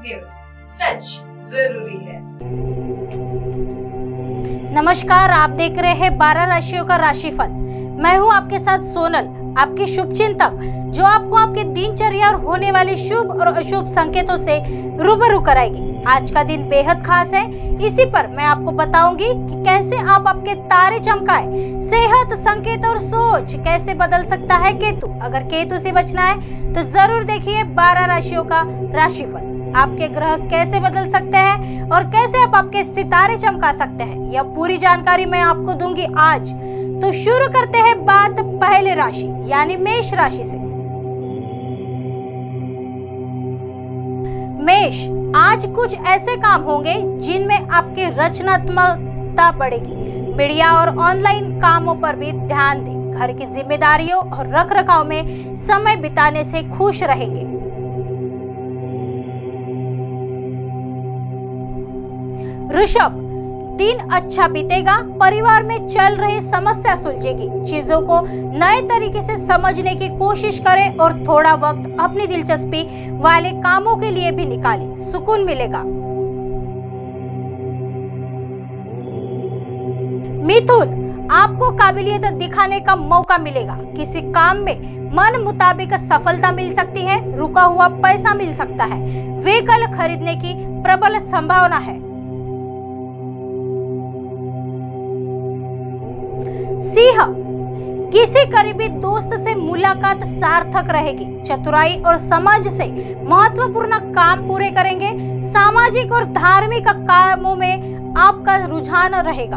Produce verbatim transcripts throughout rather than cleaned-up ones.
News, सच जरूरी है। नमस्कार, आप देख रहे हैं बारह राशियों का राशिफल। मैं हूं आपके साथ सोनल, आपकी शुभ चिंतक, जो आपको आपके दिनचर्या और होने वाले शुभ और अशुभ संकेतों से रूबरू कराएगी। आज का दिन बेहद खास है, इसी पर मैं आपको बताऊंगी कि कैसे आप आपके तारे चमकाए। सेहत, संकेत और सोच कैसे बदल सकता है केतु। अगर केतु से बचना है तो जरूर देखिए बारह राशियों का राशिफल। आपके ग्रह कैसे बदल सकते हैं और कैसे आप आपके सितारे चमका सकते हैं, यह पूरी जानकारी मैं आपको दूंगी आज। तो शुरू करते हैं बात पहले राशि यानी मेष राशि से। मेष, आज कुछ ऐसे काम होंगे जिनमें आपकी रचनात्मकता बढ़ेगी। मीडिया और ऑनलाइन कामों पर भी ध्यान दें। घर की जिम्मेदारियों और रखरखाव में समय बिताने से खुश रहेंगे। वृषभ, दिन अच्छा बीतेगा। परिवार में चल रही समस्या सुलझेगी। चीजों को नए तरीके से समझने की कोशिश करें और थोड़ा वक्त अपनी दिलचस्पी वाले कामों के लिए भी निकालें, सुकून मिलेगा। मिथुन, आपको काबिलियत दिखाने का मौका मिलेगा। किसी काम में मन मुताबिक सफलता मिल सकती है। रुका हुआ पैसा मिल सकता है। व्हीकल खरीदने की प्रबल संभावना है। सिंह, किसी करीबी दोस्त से मुलाकात सार्थक रहेगी। चतुराई और समझ से महत्वपूर्ण काम पूरे करेंगे। सामाजिक और धार्मिक कामों में आपका रुझान रहेगा।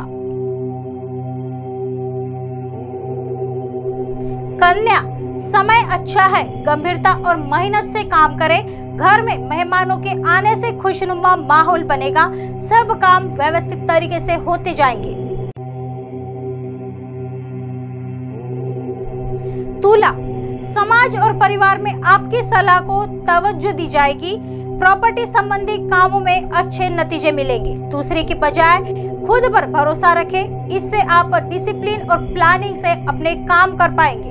कन्या, समय अच्छा है। गंभीरता और मेहनत से काम करें। घर में मेहमानों के आने से खुशनुमा माहौल बनेगा। सब काम व्यवस्थित तरीके से होते जाएंगे। तुला, समाज और परिवार में आपकी सलाह को तवज्जो दी जाएगी। प्रॉपर्टी संबंधी कामों में अच्छे नतीजे मिलेंगे। दूसरे की बजाय खुद पर भरोसा रखें, इससे आप डिसिप्लिन और प्लानिंग से अपने काम कर पाएंगे।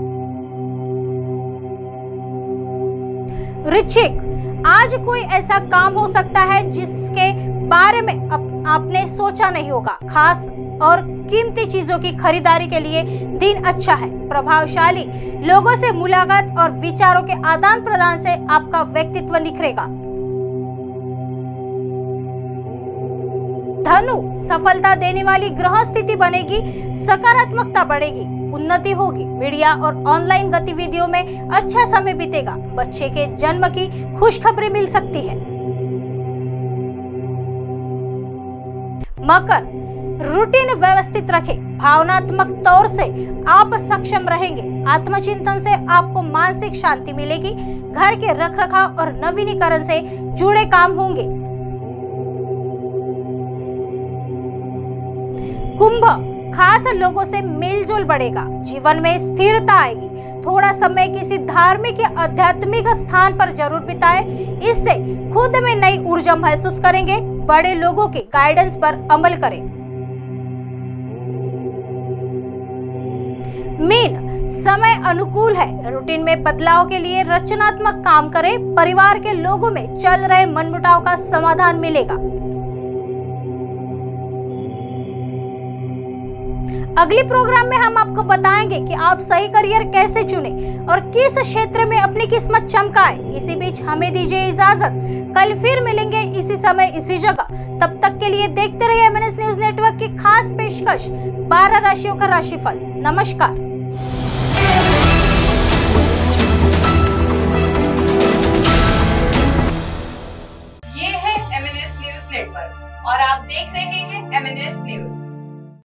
वृश्चिक, आज कोई ऐसा काम हो सकता है जिसके बारे में आपने सोचा नहीं होगा। खास और कीमती चीजों की खरीदारी के लिए दिन अच्छा है। प्रभावशाली लोगों से मुलाकात और विचारों के आदान प्रदान से आपका व्यक्तित्व निखरेगा। धनु, सफलता देने वाली ग्रह स्थिति बनेगी। सकारात्मकता बढ़ेगी। उन्नति होगी। मीडिया और ऑनलाइन गतिविधियों में अच्छा समय बीतेगा। बच्चे के जन्म की खुशखबरी मिल सकती है। मकर, रूटीन व्यवस्थित रखें। भावनात्मक तौर से आप सक्षम रहेंगे। आत्मचिंतन से आपको मानसिक शांति मिलेगी। घर के रखरखाव और नवीनीकरण से जुड़े काम होंगे। कुंभ, खास लोगों से मेलजोल बढ़ेगा। जीवन में स्थिरता आएगी। थोड़ा समय किसी धार्मिक या आध्यात्मिक स्थान पर जरूर बिताएं, इससे खुद में नई ऊर्जा महसूस करेंगे। बड़े लोगों के गाइडेंस पर अमल करें। मीन, समय अनुकूल है। रूटीन में बदलाव के लिए रचनात्मक काम करें। परिवार के लोगों में चल रहे मनमुटाव का समाधान मिलेगा। अगले प्रोग्राम में हम आपको बताएंगे कि आप सही करियर कैसे चुने और किस क्षेत्र में अपनी किस्मत चमकाए। इसी बीच हमें दीजिए इजाजत। कल फिर मिलेंगे इसी समय इसी जगह। तब तक के लिए देखते रहिए M N S news network की खास पेशकश बारह राशियों का राशिफल। नमस्कार।